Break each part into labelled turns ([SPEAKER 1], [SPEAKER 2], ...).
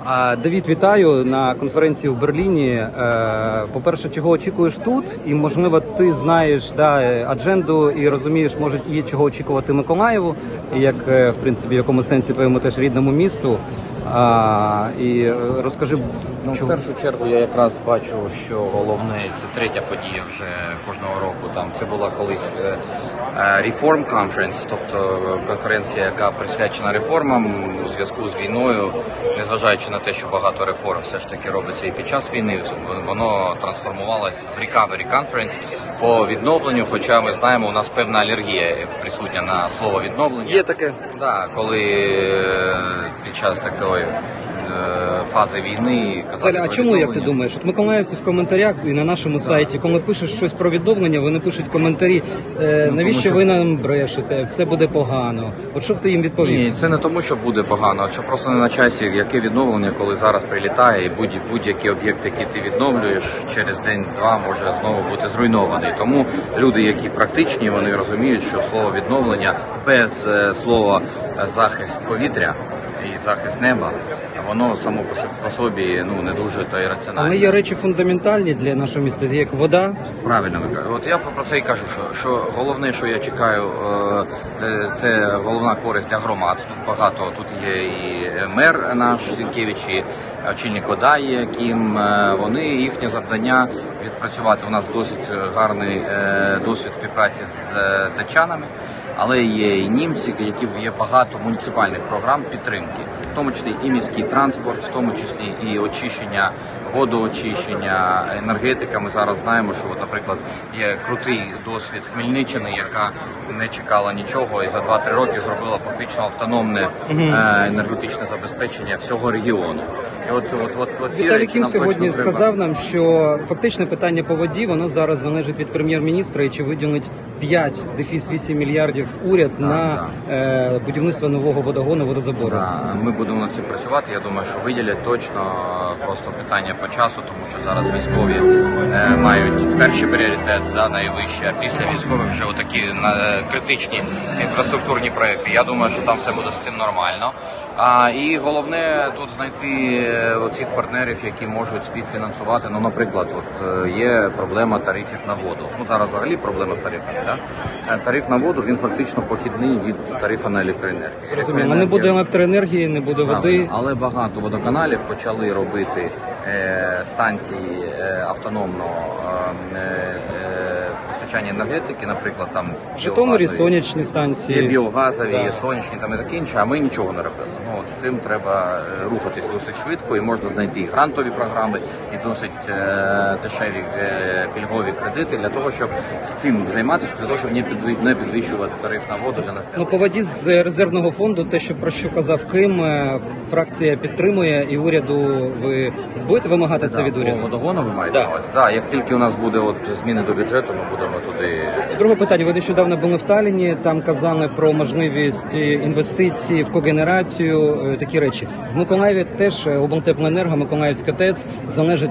[SPEAKER 1] Давід, вітаю на конференції в Берліні. По-перше, чого очікуєш тут? І, можливо, ти знаєш адженду і розумієш, може, є чого очікувати Миколаєву, як, в принципі, в якому сенсі твоєму теж рідному місту. І розкажи,
[SPEAKER 2] в першу чергу я якраз бачу, що головне це третя подія вже кожного року. Там це була колись Reform Conference, тобто конференція, яка присвячена реформам у зв'язку з війною, незважаючи на те, що багато реформ все ж таки робиться і під час війни, воно трансформувалось в Recovery Conference по відновленню. Хоча ми знаємо, у нас певна алергія присутня на слово відновлення.
[SPEAKER 1] Є таке.
[SPEAKER 2] Да, коли під час такої фази війни казати.
[SPEAKER 1] А чому, як ти думаєш? От миколаївці в коментарях і на нашому сайті, коли пишеш щось про відновлення, вони пишуть коментарі, навіщо ви нам брешете, все буде погано. От що б ти їм відповів?
[SPEAKER 2] Ні, це не тому, що буде погано, а що просто не на часі, яке відновлення, коли зараз прилітає, і будь-який об'єкт, який ти відновлюєш, через день-два може знову бути зруйнований. Тому люди, які практичні, вони розуміють, що слово відновлення без слова захист повітря і захист неба, воно само по собі не дуже та й раціональне.
[SPEAKER 1] Але є речі фундаментальні для нашого міста, як вода.
[SPEAKER 2] Правильно ви кажете. От я про це і кажу, що головне, що я чекаю, це головна користь для громад. Тут багато, тут є і мер наш Зінкевич, і очільник ОДА є, Кім. Вони, їхнє завдання відпрацювати. У нас досить гарний досвід співпраці з датчанами. Але є і німці, які є багато муніципальних програм підтримки, в тому числі і міський транспорт, в тому числі і очищення, водоочищення, енергетика. Ми зараз знаємо, що, наприклад, є крутий досвід Хмельниччини, яка не чекала нічого і за 2-3 роки зробила фактично автономне енергетичне забезпечення всього регіону. І
[SPEAKER 1] Віталій Кім сьогодні сказав нам, що фактично питання по воді, воно зараз залежить від прем'єр-міністра, і чи виділить 5-8 мільярдів уряд на будівництво нового водогону, водозабору.
[SPEAKER 2] Ми будемо над цим працювати. Я думаю, що виділять точно, просто питання по часу, тому що зараз військові мають перший пріоритет, найвищий, а після військових вже отакі критичні інфраструктурні проекти. Я думаю, що там все буде з цим нормально. І головне тут знайти оцих партнерів, які можуть співфінансувати. Наприклад, є проблема тарифів на воду. Зараз взагалі проблема з тарифами. Тариф на воду, він фактично похідний від тарифу на електроенергію.
[SPEAKER 1] Зрозуміло, не буде електроенергії, не буде води.
[SPEAKER 2] Але багато водоканалів почали робити станції автономного постачання енергетики, наприклад, там
[SPEAKER 1] в Житомирі сонячні станції,
[SPEAKER 2] біогазові, сонячні там і таке інше, а ми нічого не робили. З цим треба рухатись досить швидко, і можна знайти і грантові програми, і досить дешеві пільгові кредити для того, щоб з цим займатися, для того, щоб не підвищувати тариф на воду для населення.
[SPEAKER 1] По воді з резервного фонду, те, про що казав Ким, фракція підтримує, і уряду ви будете вимагати це від уряду?
[SPEAKER 2] Водогону ви маєте на увазі? Так, як тільки у нас буде зміни до бюджету, ми будемо туди.
[SPEAKER 1] Друге питання. Ви нещодавно були в Талліні, там казали про можливість інвестицій в когенерацію, такі речі. В Миколаєві теж облтеплоенерго, Миколаївська ТЕЦ залежить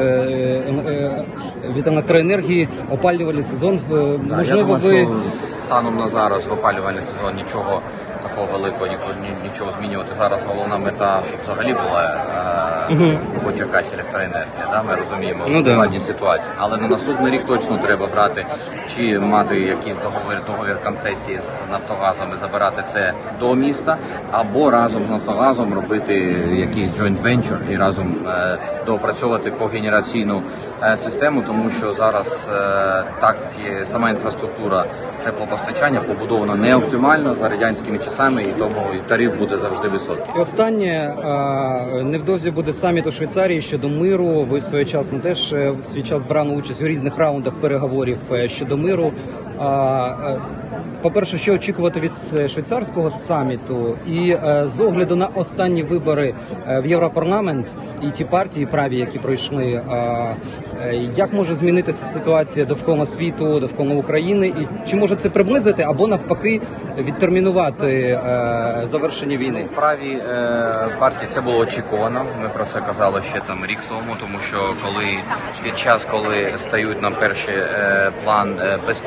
[SPEAKER 1] від електроенергії, опалювальний сезон.
[SPEAKER 2] Можливо, ви станом на зараз в опалювальний сезон нічого такого великого, нічого змінювати. Зараз головна мета, щоб взагалі була хоч якась електроенергія. Ми розуміємо складні ситуації. Але на наступний рік точно треба брати, чи мати якийсь договір концесії з Нафтогазом і забирати це до міста, або разом з Нафтогазом робити якийсь joint venture і разом доопрацьовувати когенераційну систему, тому що зараз так сама інфраструктура теплопостачання побудована не оптимально за радянськими часами, і тому тариф буде завжди високий.
[SPEAKER 1] І останнє, невдовзі буде саміт у Швейцарії щодо миру. Ви своєчасно теж в свій час брали участь у різних раундах переговорів щодо миру. По-перше, що очікувати від швейцарського саміту, і з огляду на останні вибори в Європарламент і ті партії праві, які пройшли, як може змінитися ситуація довкола світу, довкола України, і чи може це приблизити або навпаки відтермінувати завершення війни?
[SPEAKER 2] Праві партії це було очікувано. Ми про це казали ще рік тому, тому що коли стають на перший план безпекові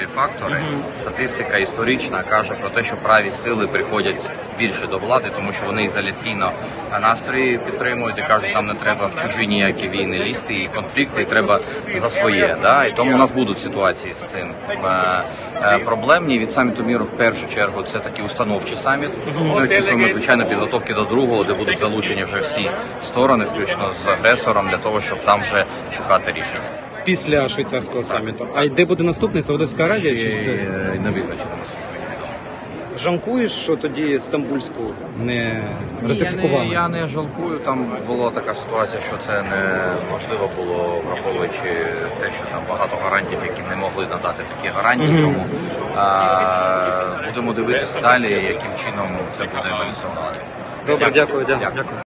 [SPEAKER 2] фактори. Статистика історична каже про те, що праві сили приходять більше до влади, тому що вони ізоляційно настрої підтримують і кажуть, нам не треба в чужі ніякі війни лізти і конфлікти, і треба за своє. Да? І тому у нас будуть ситуації з цим проблемні. Від саміту міру в першу чергу це такий установчий саміт. Ми очікуємо, звичайно, підготовки до другого, де будуть залучені вже всі сторони, включно з агресором, для того, щоб там вже шукати рішення.
[SPEAKER 1] Після швейцарського саміту. А де буде наступний? Саудовська Аравія? Чи це?
[SPEAKER 2] Не визначено, наскільки мені відомо.
[SPEAKER 1] Жалкуєш, що тоді Стамбульську не ратифікували?
[SPEAKER 2] Я не жалкую. Там була така ситуація, що це неможливо було, враховуючи те, що там багато гарантів, які не могли надати такі гарантії. Тому будемо дивитися далі, яким чином це буде еволюціонувати.
[SPEAKER 1] Добре, дякую.